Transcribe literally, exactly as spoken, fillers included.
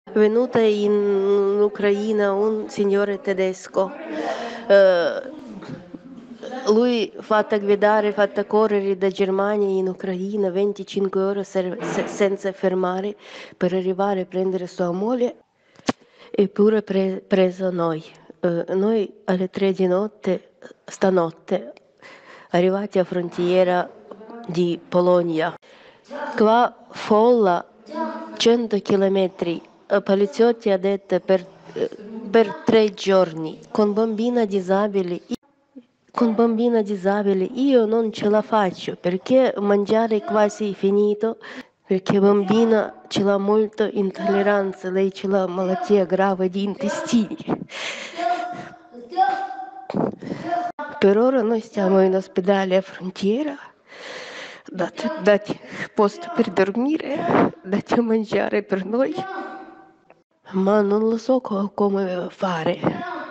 È venuto in Ucraina un signore tedesco. eh, Lui fatta guidare, fatta correre da Germania in Ucraina venticinque ore se- se- senza fermare per arrivare a prendere sua moglie, eppure pre- preso noi. Eh, noi alle tre di notte, stanotte, arrivati a frontiera di Polonia. Qua folla cento chilometri, eh, poliziotti ha detto per, eh, per tre giorni, con bambina disabile. Con bambina disabile io non ce la faccio perché mangiare è quasi finito, perché bambina ce l'ha molta intolleranza, lei ce l'ha malattia grave di intestini. Per ora noi stiamo in ospedale a frontiera, date, date posto per dormire, date mangiare per noi, ma non lo so co- come fare.